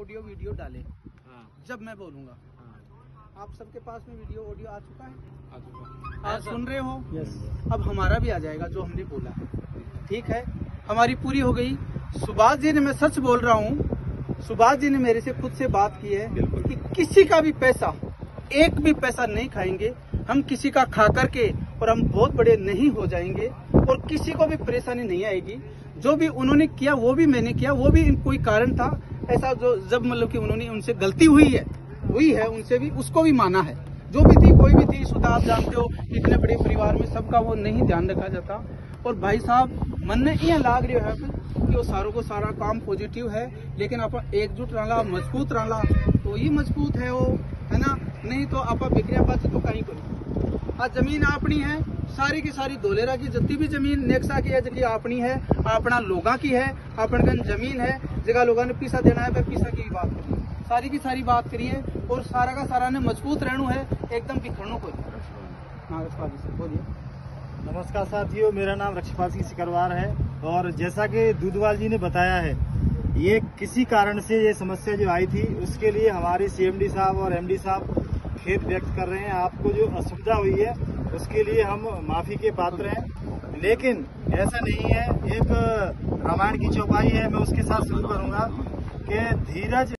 Video डाले जब मैं बोलूंगा। आप सबके पास में वीडियो ऑडियो आ चुका है, आप सुन रहे हो। अब हमारा भी आ जाएगा जो हमने बोला है, ठीक है। हमारी पूरी हो गई। सुभाष जी ने, मैं सच बोल रहा हूँ, सुभाष जी ने मेरे से खुद से बात की है कि किसी का भी पैसा, एक भी पैसा नहीं खाएंगे हम, किसी का खा करके, और हम बहुत बड़े नहीं हो जाएंगे और किसी को भी परेशानी नहीं आएगी। जो भी उन्होंने किया वो भी मैंने किया, वो भी कोई कारण था ऐसा जो जब मतलब कि उन्होंने, उनसे गलती हुई है उनसे भी, उसको भी माना है। जो भी थी, कोई भी थी, सुधा आप जानते हो, इतने बड़े परिवार में सबका वो नहीं ध्यान रखा जाता। और भाई साहब मन ने ये लाग रही है कि वो सारों को सारा काम पॉजिटिव है, लेकिन आप एकजुट रहा, मजबूत रहा तो ही मजबूत है वो, है ना। नहीं तो आप बिगड़िया बात तो कहीं करो। आज जमीन अपनी है, सारी की सारी धोलेरा की जितनी भी जमीन नेक्सा की है, जगह अपनी है, अपना लोगा की है, अपन जमीन है, जगह लोगों ने पीसा देना है, पीसा की बात करिए, सारी की सारी बात करिए। और सारा का सारा ने मजबूत रहना है, एकदम बिखरनों को। बोलिए। नमस्कार साथियों, मेरा नाम रक्षपाल सिंह सिकरवार है। और जैसा कि दूधवाल जी ने बताया है, ये किसी कारण से ये समस्या जो आई थी, उसके लिए हमारे सीएमडी साहब और एमडी साहब खेद व्यक्त कर रहे हैं। आपको जो असुविधा हुई है उसके लिए हम माफी के पात्र हैं, लेकिन ऐसा नहीं है। एक रामायण की चौपाई है, मैं उसके साथ शुरू करूंगा कि धीरज